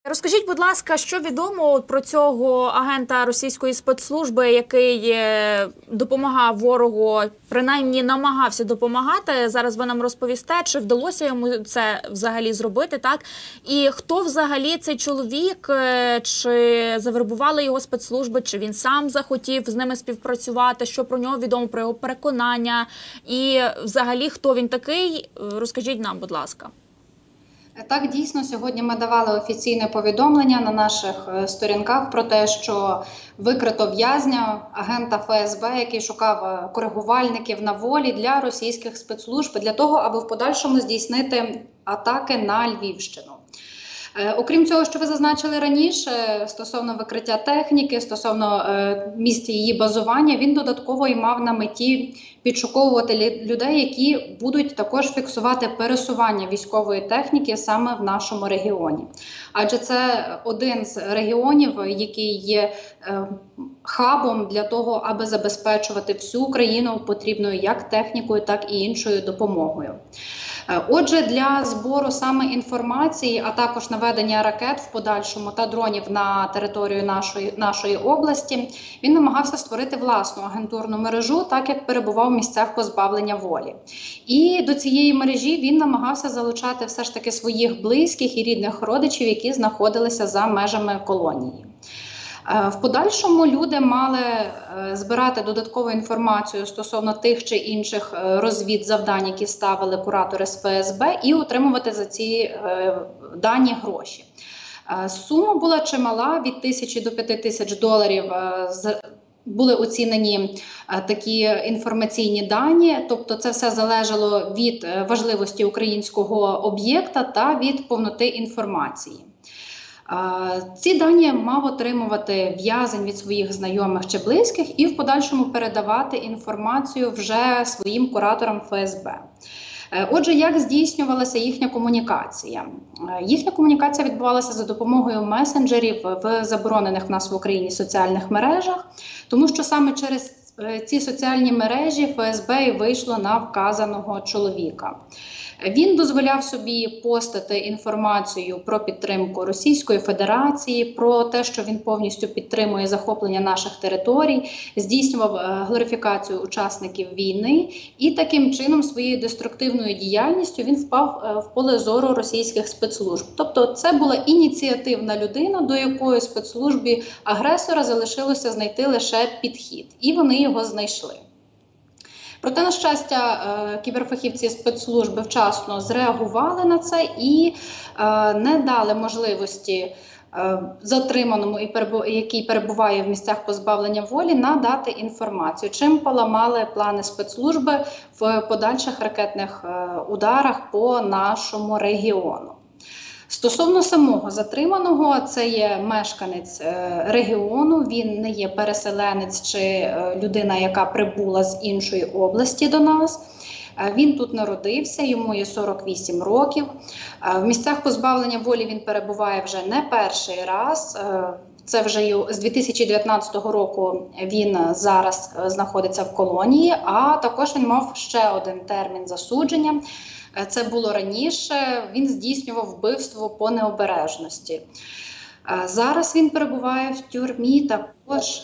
Розкажіть, будь ласка, що відомо про цього агента російської спецслужби, який допомагав ворогу, принаймні намагався допомагати. Зараз ви нам розповісте, чи вдалося йому це взагалі зробити, так? І хто взагалі цей чоловік, чи завербували його спецслужби, чи він сам захотів з ними співпрацювати, що про нього відомо, про його переконання, і взагалі хто він такий, розкажіть нам, будь ласка. Так, дійсно, сьогодні ми давали офіційне повідомлення на наших сторінках про те, що викрито в'язня, агента ФСБ, який шукав коригувальників на волі для російських спецслужб, для того, аби в подальшому здійснити атаки на Львівщину. Окрім цього, що ви зазначили раніше, стосовно викриття техніки, стосовно місця її базування, він додатково і мав на меті підшуковувати людей, які будуть також фіксувати пересування військової техніки саме в нашому регіоні. Адже це один з регіонів, який є хабом для того, аби забезпечувати всю Україну потрібною як технікою, так і іншою допомогою. Отже, для збору саме інформації, а також наведення ракет в подальшому та дронів на територію нашої області, він намагався створити власну агентурну мережу, так як перебував в місцях позбавлення волі. І до цієї мережі він намагався залучати все ж таки своїх близьких і рідних родичів, які знаходилися за межами колонії. В подальшому люди мали збирати додаткову інформацію стосовно тих чи інших розвідзавдань, які ставили куратори з ФСБ, і отримувати за ці дані гроші. Сума була чимала, від 1000 до 5000 доларів були оцінені такі інформаційні дані, тобто це все залежало від важливості українського об'єкта та від повноти інформації. Ці дані мав отримувати в'язень від своїх знайомих чи близьких і в подальшому передавати інформацію вже своїм кураторам ФСБ. Отже, як здійснювалася їхня комунікація? Їхня комунікація відбувалася за допомогою месенджерів в заборонених в нас в Україні соціальних мережах, тому що саме через ці соціальні мережі ФСБ і вийшло на вказаного чоловіка. Він дозволяв собі постати інформацію про підтримку Російської Федерації, про те, що він повністю підтримує захоплення наших територій, здійснював глорифікацію учасників війни і таким чином своєю деструктивною діяльністю він впав в поле зору російських спецслужб. Тобто це була ініціативна людина, до якої спецслужбі агресора залишилося знайти лише підхід. І вони його знайшли. Проте, на щастя, кіберфахівці спецслужби вчасно зреагували на це і не дали можливості затриманому, який перебуває в місцях позбавлення волі, надати інформацію, чим поламали плани спецслужби в подальших ракетних ударах по нашому регіону. Стосовно самого затриманого, це є мешканець регіону, він не є переселенець чи людина, яка прибула з іншої області до нас. Він тут народився, йому є 48 років. В місцях позбавлення волі він перебуває вже не перший раз. Це вже з 2019 року він зараз знаходиться в колонії, а також він мав ще один термін засудження. Це було раніше, він здійснював вбивство по необережності. Зараз він перебуває в тюрмі також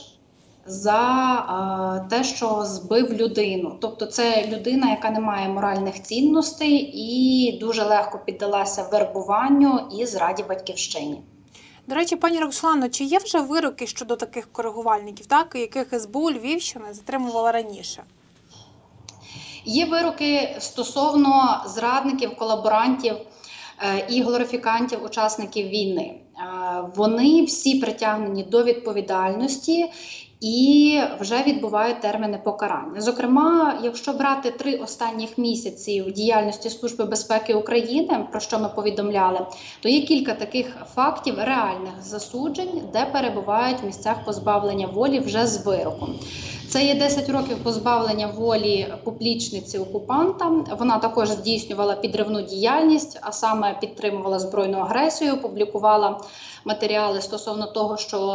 за те, що збив людину. Тобто це людина, яка не має моральних цінностей і дуже легко піддалася вербуванню і зраді батьківщині. До речі, пані Роксолано, чи є вже вироки щодо таких коригувальників, яких СБУ Львівщини затримувала раніше? Є вироки стосовно зрадників, колаборантів і глорифікантів учасників війни. Вони всі притягнені до відповідальності і вже відбувають терміни покарання. Зокрема, якщо брати 3 останніх місяців діяльності Служби безпеки України, про що ми повідомляли, то є кілька таких фактів реальних засуджень, де перебувають в місцях позбавлення волі вже з вироком. Це є 10 років позбавлення волі поплічниці окупанта. Вона також здійснювала підривну діяльність, а саме підтримувала збройну агресію, публікувала матеріали стосовно того,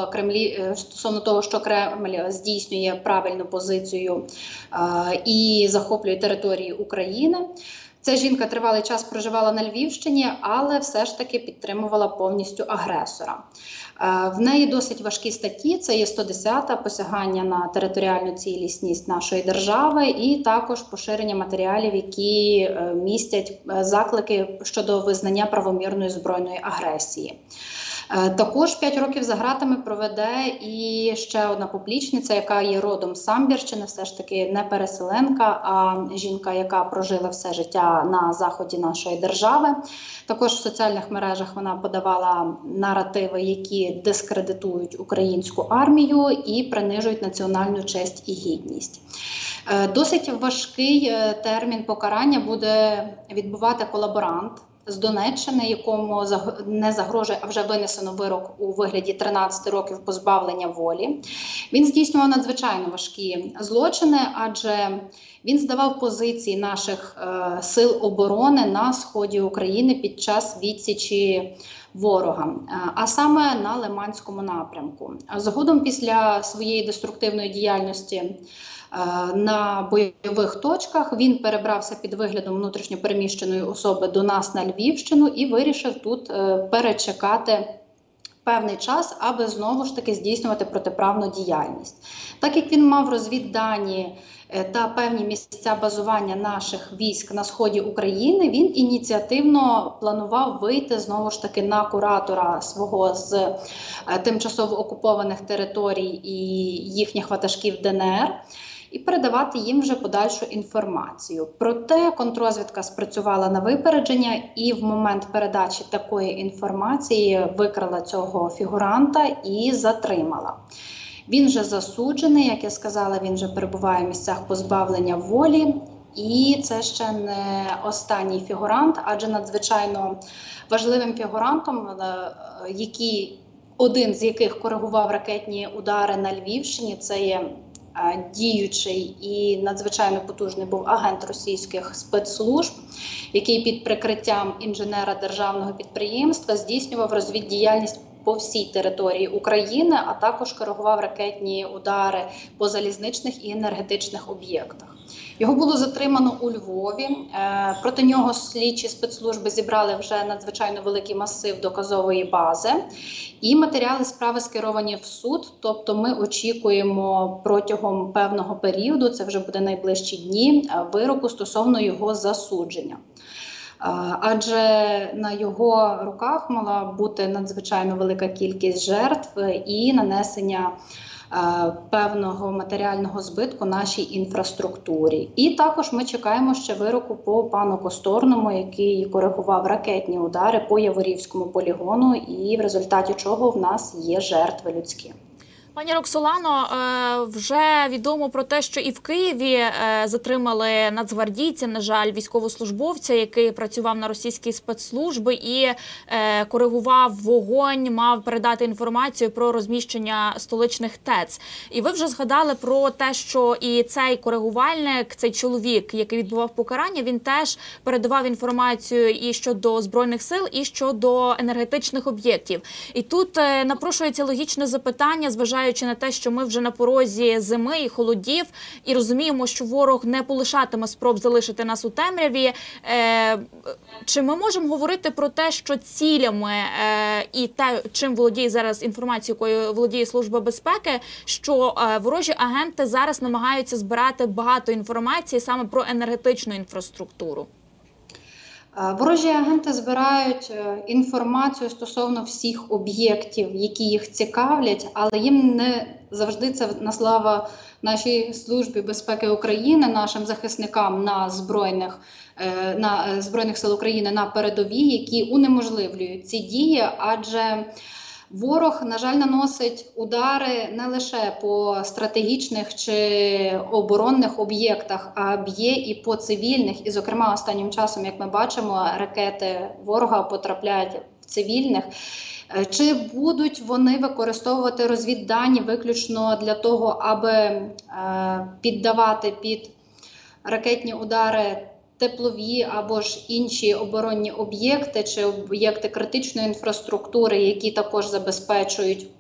що Кремль здійснює правильну позицію і захоплює території України. Ця жінка тривалий час проживала на Львівщині, але все ж таки підтримувала повністю агресора. В неї досить важкі статті, це є 110-та посягання на територіальну цілісність нашої держави і також поширення матеріалів, які містять заклики щодо визнання правомірної збройної агресії. Також 5 років за ґратами проведе і ще одна поплічниця, яка є родом з Самбірщини, все ж таки не переселенка, а жінка, яка прожила все життя на заході нашої держави. Також в соціальних мережах вона подавала наративи, які дискредитують українську армію і принижують національну честь і гідність. Досить важкий термін покарання буде відбувати колаборант з Донеччини, якому не загрожує, а вже винесено вирок у вигляді 13 років позбавлення волі. Він здійснював надзвичайно важкі злочини, адже він здавав позиції наших сил оборони на сході України під час відсічі ворога, а саме на Лиманському напрямку. Згодом після своєї деструктивної діяльності на бойових точках він перебрався під виглядом внутрішньопереміщеної особи до нас на Львівщину і вирішив тут перечекати певний час, аби знову ж таки здійснювати протиправну діяльність. Так як він мав розвіддані та певні місця базування наших військ на сході України, він ініціативно планував вийти знову ж таки на куратора свого з тимчасово окупованих територій і їхніх ватажків ДНР і передавати їм вже подальшу інформацію. Проте контррозвідка спрацювала на випередження і в момент передачі такої інформації викрила цього фігуранта і затримала. Він вже засуджений, як я сказала, він вже перебуває в місцях позбавлення волі. І це ще не останній фігурант, адже надзвичайно важливим фігурантом, один з яких коригував ракетні удари на Львівщині, це є діючий і надзвичайно потужний був агент російських спецслужб, який під прикриттям інженера державного підприємства здійснював розвіддіяльність по всій території України, а також коригував ракетні удари по залізничних і енергетичних об'єктах. Його було затримано у Львові. Проти нього слідчі спецслужби зібрали вже надзвичайно великий масив доказової бази. І матеріали справи скеровані в суд, тобто ми очікуємо протягом певного періоду, це вже буде найближчі дні, вироку стосовно його засудження. Адже на його руках мала бути надзвичайно велика кількість жертв і нанесення певного матеріального збитку нашій інфраструктурі. І також ми чекаємо ще вироку по пану Косторному, який коригував ракетні удари по Яворівському полігону, і в результаті чого в нас є жертви людські. Пані Роксолано, вже відомо про те, що і в Києві затримали нацгвардійця, на жаль, військовослужбовця, який працював на російські спецслужби і коригував вогонь, мав передати інформацію про розміщення столичних ТЕЦ. І ви вже згадали про те, що і цей коригувальник, цей чоловік, який відбував покарання, він теж передавав інформацію і щодо Збройних сил, і щодо енергетичних об'єктів. І тут напрошується логічне запитання, зважаючи на те, що ми вже на порозі зими і холодів, і розуміємо, що ворог не полишатиме спроб залишити нас у темряві. Чи ми можемо говорити про те, що цілями і те, чим володіє зараз інформація, якою володіє Служба безпеки, що ворожі агенти зараз намагаються збирати багато інформації саме про енергетичну інфраструктуру? Ворожі агенти збирають інформацію стосовно всіх об'єктів, які їх цікавлять, але їм не завжди це на славу нашій Службі безпеки України, нашим захисникам на Збройних сил України на передовій, які унеможливлюють ці дії, адже ворог, на жаль, наносить удари не лише по стратегічних чи оборонних об'єктах, а б'є і по цивільних. І, зокрема, останнім часом, як ми бачимо, ракети ворога потрапляють в цивільних. Чи будуть вони використовувати розвіддані виключно для того, аби піддавати під ракетні удари теплові або ж інші оборонні об'єкти чи об'єкти критичної інфраструктури, які також забезпечують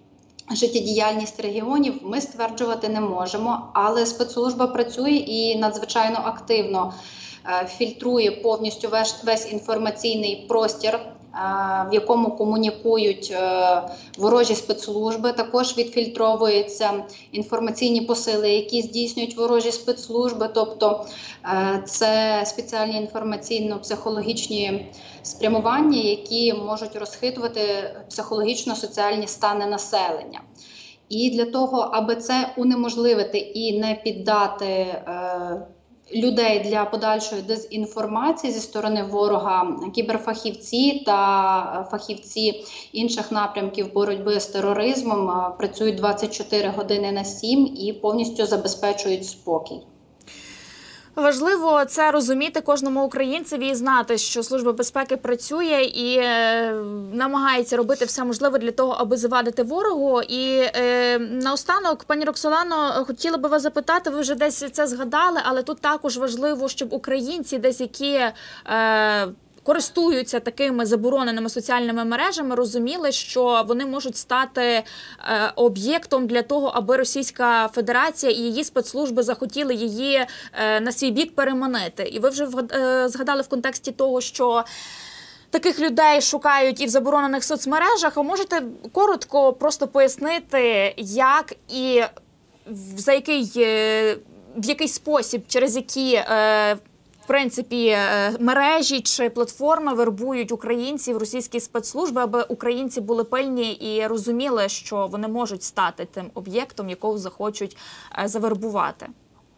життєдіяльність регіонів ми стверджувати не можемо, але спецслужба працює і надзвичайно активно фільтрує повністю весь інформаційний простір, в якому комунікують ворожі спецслужби. Також відфільтровуються інформаційні посили, які здійснюють ворожі спецслужби, тобто це спеціальні інформаційно-психологічні спрямування, які можуть розхитувати психологічно-соціальні стани населення. І для того, аби це унеможливити і не піддати людей для подальшої дезінформації зі сторони ворога, кіберфахівці та фахівці інших напрямків боротьби з тероризмом працюють 24 години на 7 і повністю забезпечують спокій. Важливо це розуміти кожному українцеві і знати, що Служба безпеки працює і намагається робити все можливе для того, аби завадити ворогу. І наостанок, пані Роксолано, хотіла би вас запитати, ви вже десь це згадали, але тут також важливо, щоб українці, десь які користуються такими забороненими соціальними мережами, розуміли, що вони можуть стати об'єктом для того, аби Російська Федерація і її спецслужби захотіли її на свій бік переманити. І ви вже згадали в контексті того, що таких людей шукають і в заборонених соцмережах. А можете коротко просто пояснити, як і в який спосіб, через які в принципі, мережі чи платформи вербують українців, російські спецслужби, аби українці були пильні і розуміли, що вони можуть стати тим об'єктом, якого захочуть завербувати?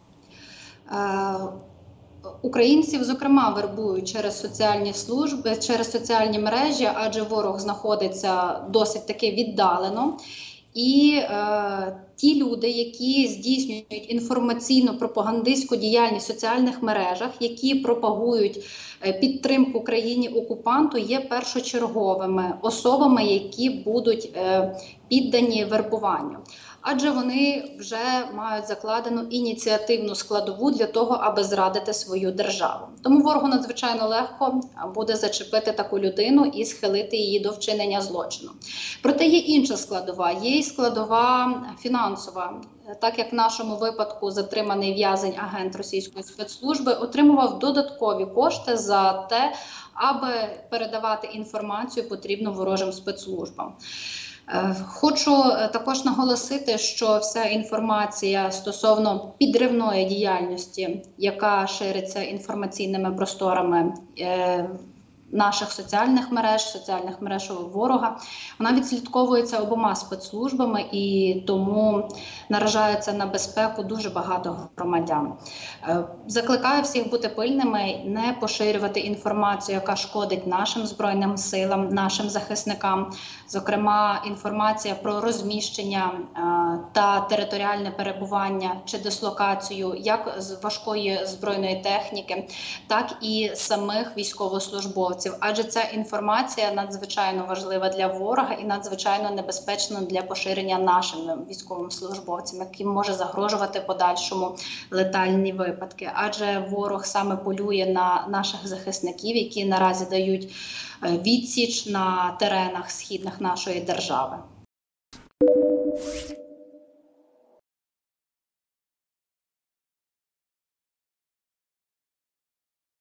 Українців, зокрема, вербують через соціальні служби, через соціальні мережі, адже ворог знаходиться досить таки віддалено. І ті люди, які здійснюють інформаційно-пропагандистську діяльність в соціальних мережах, які пропагують підтримку країні-окупанту, є першочерговими особами, які будуть піддані вербуванню. Адже вони вже мають закладену ініціативну складову для того, аби зрадити свою державу. Тому ворогу надзвичайно легко буде зачепити таку людину і схилити її до вчинення злочину. Проте є інша складова, є й складова фінансова. Так як в нашому випадку затриманий в'язень агент російської спецслужби отримував додаткові кошти за те, аби передавати інформацію потрібну ворожим спецслужбам. Хочу також наголосити, що вся інформація стосовно підривної діяльності, яка шириться інформаційними просторами наших соціальних мереж ворога, вона відслідковується обома спецслужбами і тому наражається на безпеку дуже багато громадян. Закликаю всіх бути пильними, не поширювати інформацію, яка шкодить нашим Збройним силам, нашим захисникам. Зокрема, інформація про розміщення та територіальне перебування чи дислокацію як з важкої збройної техніки, так і самих військовослужбовців. Адже ця інформація надзвичайно важлива для ворога і надзвичайно небезпечна для поширення нашим військовим службовцям, яким може загрожувати подальшому летальні випадки. Адже ворог саме полює на наших захисників, які наразі дають відсіч на теренах східних нашої держави.